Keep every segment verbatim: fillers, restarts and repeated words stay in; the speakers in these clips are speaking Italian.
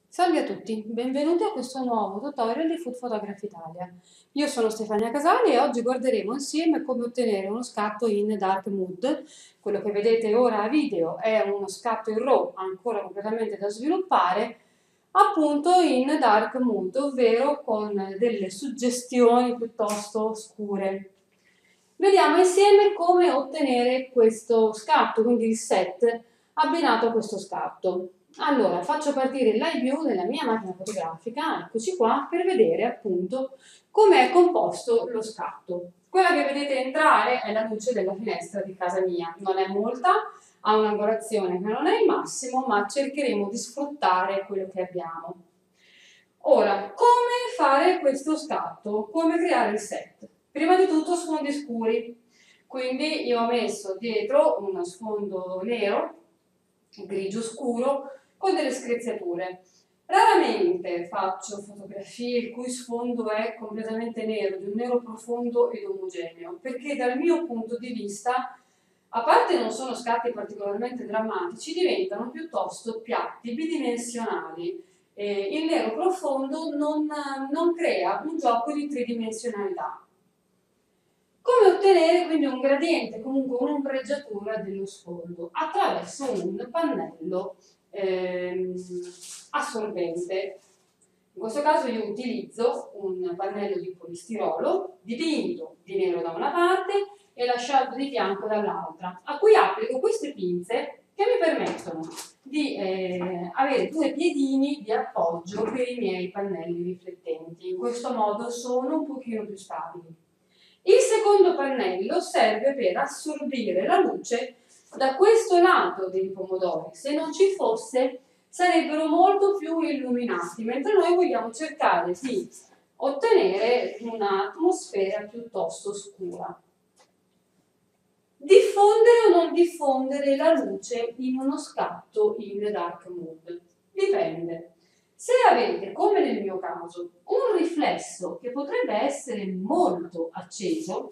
Salve a tutti, benvenuti a questo nuovo tutorial di Food Photography Italia. Io sono Stefania Casali e oggi guarderemo insieme come ottenere uno scatto in dark mood. Quello che vedete ora a video è uno scatto in RAW ancora completamente da sviluppare, appunto in dark mood, ovvero con delle suggestioni piuttosto scure. Vediamo insieme come ottenere questo scatto, quindi il set abbinato a questo scatto. Allora, faccio partire il live view della mia macchina fotografica, eccoci qua, per vedere appunto come è composto lo scatto. Quella che vedete entrare è la luce della finestra di casa mia, non è molta, ha un'angolazione che non è il massimo, ma cercheremo di sfruttare quello che abbiamo. Ora, come fare questo scatto? Come creare il set? Prima di tutto sfondi scuri, quindi io ho messo dietro uno sfondo nero, grigio scuro, con delle screziature. Raramente faccio fotografie il cui sfondo è completamente nero, di un nero profondo ed omogeneo, perché dal mio punto di vista, a parte non sono scatti particolarmente drammatici, diventano piuttosto piatti, bidimensionali. Eh, il nero profondo non, non crea un gioco di tridimensionalità. Come ottenere quindi un gradiente, comunque un'ombreggiatura dello sfondo? Attraverso un pannello ehm, assorbente. In questo caso io utilizzo un pannello di polistirolo dipinto di nero da una parte e lasciato di fianco dall'altra, a cui applico queste pinze che mi permettono di eh, avere due piedini di appoggio per i miei pannelli riflettenti. In questo modo sono un pochino più stabili. Il secondo pannello serve per assorbire la luce da questo lato dei pomodori. Se non ci fosse, sarebbero molto più illuminati, mentre noi vogliamo cercare di ottenere un'atmosfera piuttosto scura. Diffondere o non diffondere la luce in uno scatto in dark mood? Dipende. Se avete, come nel mio caso, un riflesso che potrebbe essere molto acceso,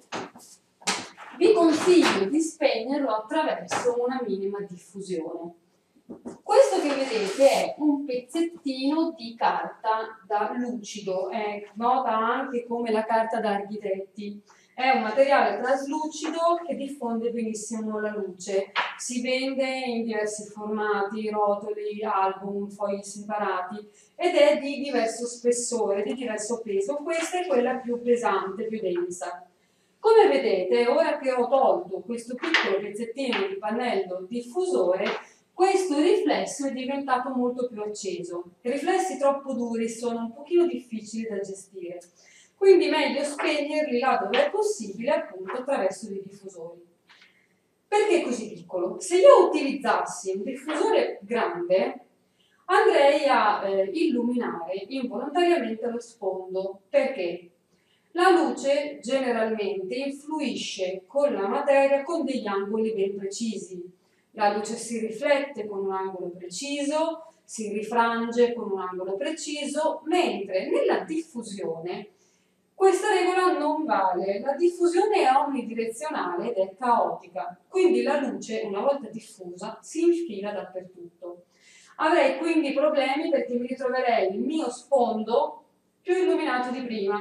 vi consiglio di spegnerlo attraverso una minima diffusione. Questo che vedete è un pezzettino di carta da lucido, è nota anche come la carta da architetti. È un materiale traslucido che diffonde benissimo la luce. Si vende in diversi formati, rotoli, album, fogli separati ed è di diverso spessore, di diverso peso. Questa è quella più pesante, più densa. Come vedete, ora che ho tolto questo piccolo pezzettino di pannello diffusore, questo riflesso è diventato molto più acceso. I riflessi troppo duri sono un pochino difficili da gestire. Quindi meglio spegnerli là dove è possibile, appunto attraverso dei diffusori. Perché così piccolo? Se io utilizzassi un diffusore grande, andrei a eh, illuminare involontariamente lo sfondo. Perché? La luce generalmente influisce con la materia con degli angoli ben precisi. La luce si riflette con un angolo preciso, si rifrange con un angolo preciso, mentre nella diffusione questa regola non vale, la diffusione è omnidirezionale ed è caotica, quindi la luce, una volta diffusa, si infila dappertutto. Avrei quindi problemi perché mi ritroverei il mio sfondo più illuminato di prima.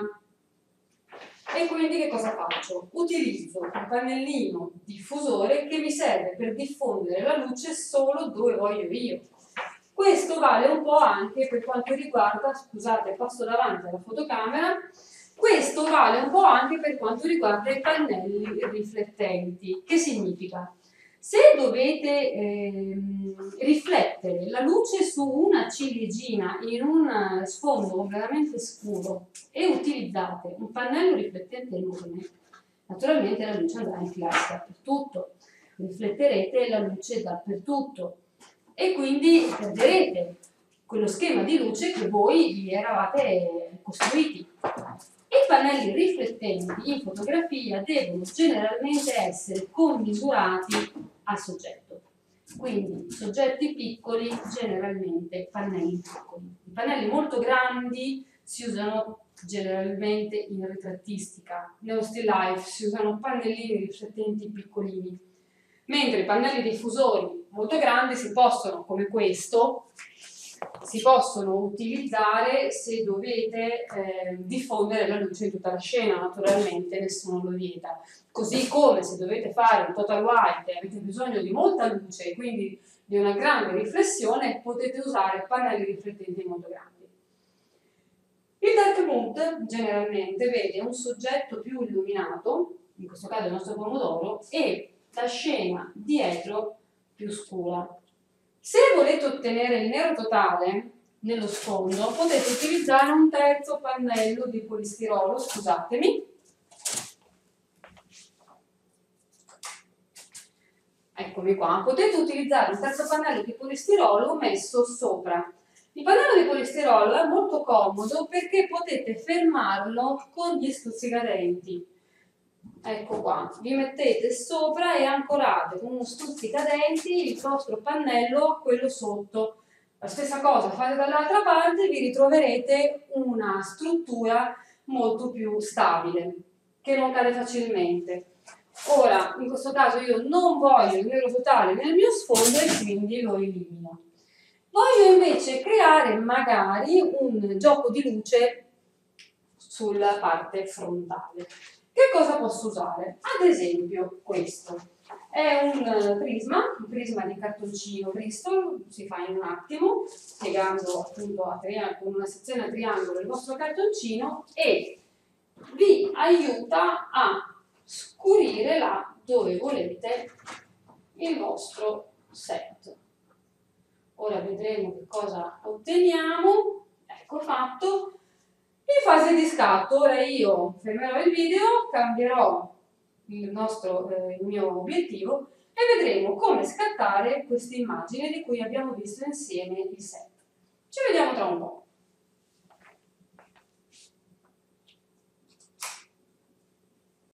E quindi che cosa faccio? Utilizzo un pannellino diffusore che mi serve per diffondere la luce solo dove voglio io. Questo vale un po' anche per quanto riguarda, scusate, passo davanti alla fotocamera, questo vale un po' anche per quanto riguarda i pannelli riflettenti. Che significa? Se dovete ehm, riflettere la luce su una ciliegina in un sfondo veramente scuro e utilizzate un pannello riflettente enorme, naturalmente la luce andrà a infilarsi dappertutto, rifletterete la luce dappertutto e quindi perderete quello schema di luce che voi vi eravate costruiti. I pannelli riflettenti in fotografia devono generalmente essere commisurati al soggetto. Quindi soggetti piccoli, generalmente pannelli piccoli. I pannelli molto grandi si usano generalmente in ritrattistica, nello still life si usano pannellini riflettenti piccolini, mentre i pannelli diffusori molto grandi si possono, come questo, si possono utilizzare se dovete eh, diffondere la luce in tutta la scena, naturalmente nessuno lo vieta. Così come se dovete fare un total white e avete bisogno di molta luce e quindi di una grande riflessione, potete usare pannelli riflettenti molto grandi. Il dark mode generalmente vede un soggetto più illuminato, in questo caso il nostro pomodoro, e la scena dietro più scura. Se volete ottenere il nero totale nello sfondo, potete utilizzare un terzo pannello di polistirolo, scusatemi. Eccomi qua. Potete utilizzare un terzo pannello di polistirolo messo sopra. Il pannello di polistirolo è molto comodo perché potete fermarlo con gli stuzzicadenti. Ecco qua, vi mettete sopra e ancorate con uno stuzzicadenti il vostro pannello a quello sotto. La stessa cosa fate dall'altra parte, vi ritroverete una struttura molto più stabile, che non cade facilmente. Ora, in questo caso io non voglio il nero totale nel mio sfondo e quindi lo elimino. Voglio invece creare magari un gioco di luce sulla parte frontale. Che cosa posso usare? Ad esempio questo. È un prisma, un prisma di cartoncino Bristol, si fa in un attimo, piegando appunto a con una sezione a triangolo il vostro cartoncino e vi aiuta a scurire là dove volete il vostro set. Ora vedremo che cosa otteniamo. Ecco fatto. In fase di scatto, ora io fermerò il video, cambierò il, nostro, eh, il mio obiettivo e vedremo come scattare questa immagine di cui abbiamo visto insieme il set. Ci vediamo tra un po'.